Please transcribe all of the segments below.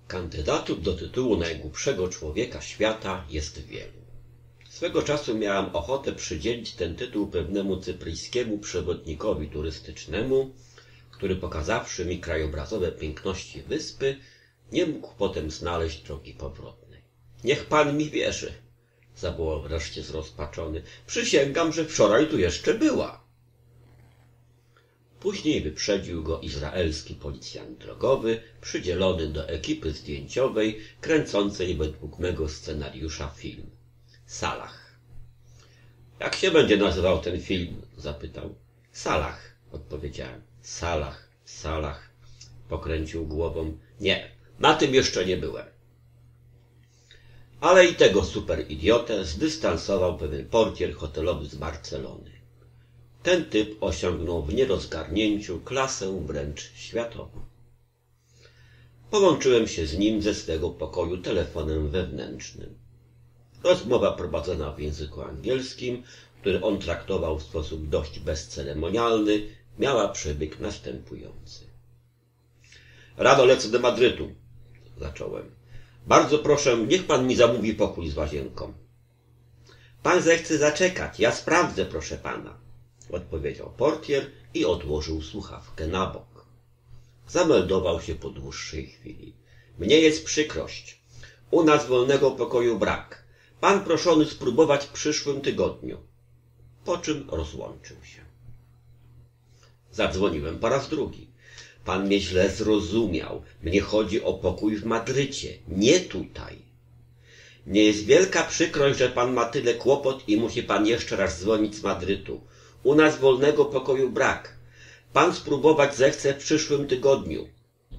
Kandydatów do tytułu najgłupszego człowieka świata jest wielu. Swego czasu miałem ochotę przydzielić ten tytuł pewnemu cypryjskiemu przewodnikowi turystycznemu, który pokazawszy mi krajobrazowe piękności wyspy, nie mógł potem znaleźć drogi powrotnej. Niech pan mi wierzy, zawołał wreszcie zrozpaczony. Przysięgam, że wczoraj tu jeszcze była. Później wyprzedził go izraelski policjant drogowy, przydzielony do ekipy zdjęciowej, kręcącej według mego scenariusza film. Salach. Jak się będzie nazywał ten film? Zapytał. Salach, odpowiedziałem. Salach, Salach. Pokręcił głową. Nie, na tym jeszcze nie byłem. Ale i tego superidiotę zdystansował pewien portier hotelowy z Barcelony. Ten typ osiągnął w nierozgarnięciu klasę wręcz światową. Połączyłem się z nim ze swego pokoju telefonem wewnętrznym. Rozmowa prowadzona w języku angielskim, który on traktował w sposób dość bezceremonialny, miała przebieg następujący. Rano lecę do Madrytu, zacząłem. Bardzo proszę, niech pan mi zamówi pokój z łazienką. Pan zechce zaczekać, ja sprawdzę, proszę pana, odpowiedział portier i odłożył słuchawkę na bok. Zameldował się po dłuższej chwili. Mnie jest przykrość. U nas wolnego pokoju brak. Pan proszony spróbować w przyszłym tygodniu. Po czym rozłączył się. Zadzwoniłem po raz drugi. Pan mnie źle zrozumiał. Mnie chodzi o pokój w Madrycie, nie tutaj. Mnie jest wielka przykrość, że pan ma tyle kłopot i musi pan jeszcze raz dzwonić z Madrytu. U nas wolnego pokoju brak. Pan spróbować zechce w przyszłym tygodniu.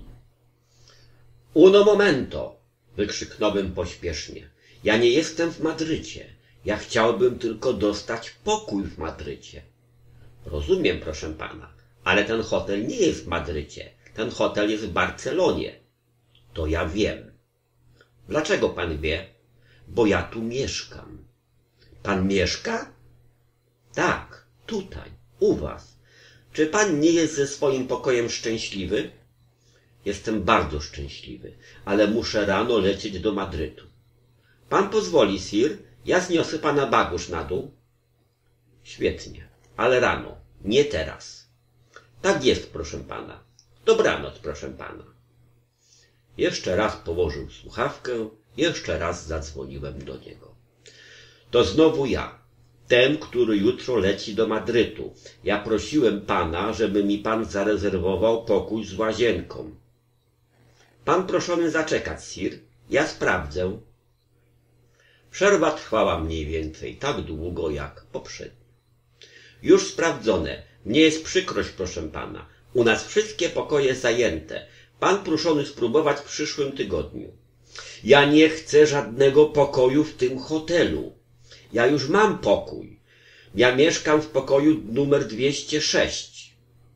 Uno momento! Wykrzyknąłem pośpiesznie. Ja nie jestem w Madrycie. Ja chciałbym tylko dostać pokój w Madrycie. Rozumiem, proszę pana, ale ten hotel nie jest w Madrycie. Ten hotel jest w Barcelonie. To ja wiem. Dlaczego pan wie? Bo ja tu mieszkam. Pan mieszka? Tak, tutaj, u was. Czy pan nie jest ze swoim pokojem szczęśliwy? Jestem bardzo szczęśliwy, ale muszę rano lecieć do Madrytu. Pan pozwoli, sir? Ja zniosę pana bagaż na dół. Świetnie, ale rano, nie teraz. Tak jest, proszę pana. Dobranoc, proszę pana. Jeszcze raz położył słuchawkę, jeszcze raz zadzwoniłem do niego. To znowu ja, ten, który jutro leci do Madrytu. Ja prosiłem pana, żeby mi pan zarezerwował pokój z łazienką. Pan proszony zaczekać, sir. Ja sprawdzę. Przerwa trwała mniej więcej tak długo jak poprzednio. Już sprawdzone. Mnie jest przykrość, proszę pana. U nas wszystkie pokoje zajęte. Pan proszony spróbować w przyszłym tygodniu. Ja nie chcę żadnego pokoju w tym hotelu. Ja już mam pokój. Ja mieszkam w pokoju numer 206.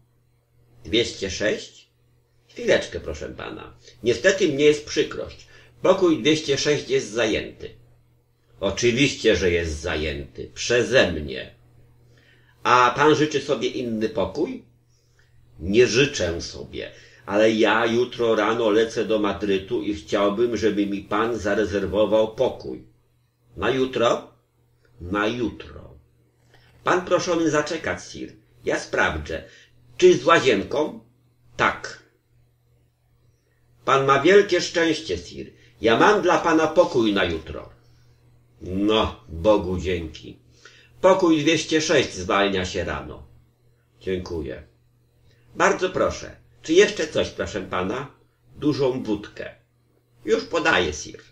206? Chwileczkę, proszę pana. Niestety mnie jest przykrość. Pokój 206 jest zajęty. Oczywiście, że jest zajęty. Przeze mnie. A pan życzy sobie inny pokój? Nie życzę sobie, ale ja jutro rano lecę do Madrytu i chciałbym, żeby mi pan zarezerwował pokój. Na jutro? Na jutro. Pan proszony zaczekać, sir. Ja sprawdzę. Czy z łazienką? Tak. Pan ma wielkie szczęście, sir. Ja mam dla pana pokój na jutro. No, Bogu dzięki. Pokój 206 zwalnia się rano. Dziękuję. Bardzo proszę. Czy jeszcze coś, proszę pana? Dużą wódkę. Już podaję, sir.